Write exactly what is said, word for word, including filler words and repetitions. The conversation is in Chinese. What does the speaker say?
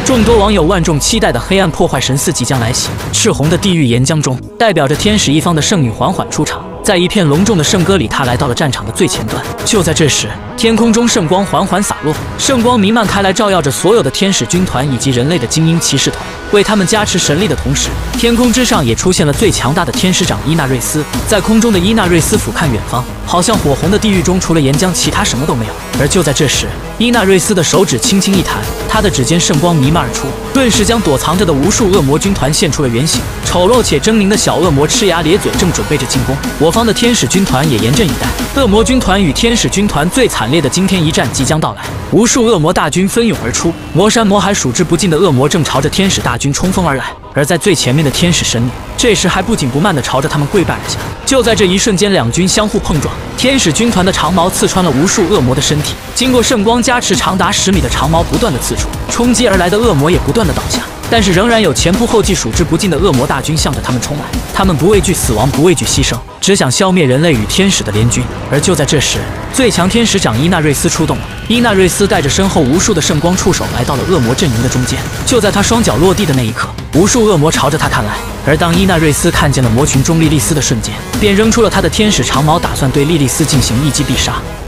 众多网友万众期待的黑暗破坏神四即将来袭，赤红的地狱岩浆中，代表着天使一方的圣女缓缓出场。 在一片隆重的圣歌里，他来到了战场的最前端。就在这时，天空中圣光缓缓洒落，圣光弥漫开来，照耀着所有的天使军团以及人类的精英骑士团，为他们加持神力的同时，天空之上也出现了最强大的天使长伊纳瑞斯。在空中的伊纳瑞斯俯瞰远方，好像火红的地狱中除了岩浆，其他什么都没有。而就在这时，伊纳瑞斯的手指轻轻一弹，他的指尖圣光弥漫而出，顿时将躲藏着的无数恶魔军团现出了原形。丑陋且狰狞的小恶魔呲牙咧嘴，正准备着进攻。我 方的天使军团也严阵以待，恶魔军团与天使军团最惨烈的惊天一战即将到来，无数恶魔大军蜂拥而出，魔山魔海数之不尽的恶魔正朝着天使大军冲锋而来，而在最前面的天使神女这时还不紧不慢地朝着他们跪拜而下。就在这一瞬间，两军相互碰撞，天使军团的长矛刺穿了无数恶魔的身体，经过圣光加持，长达十米的长矛不断地刺出，冲击而来的恶魔也不断地倒下。 但是仍然有前仆后继、数之不尽的恶魔大军向着他们冲来，他们不畏惧死亡，不畏惧牺牲，只想消灭人类与天使的联军。而就在这时，最强天使长伊纳瑞斯出动了。伊纳瑞斯带着身后无数的圣光触手来到了恶魔阵营的中间。就在他双脚落地的那一刻，无数恶魔朝着他看来。而当伊纳瑞斯看见了魔群中莉莉丝的瞬间，便扔出了他的天使长矛，打算对莉莉丝进行一击必杀。